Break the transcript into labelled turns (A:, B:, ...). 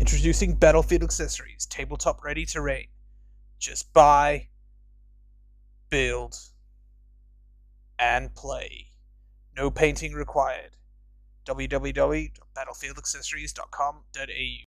A: Introducing Battlefield Accessories, tabletop ready to raid. Just buy, build, and play. No painting required. www.battlefieldaccessories.com.au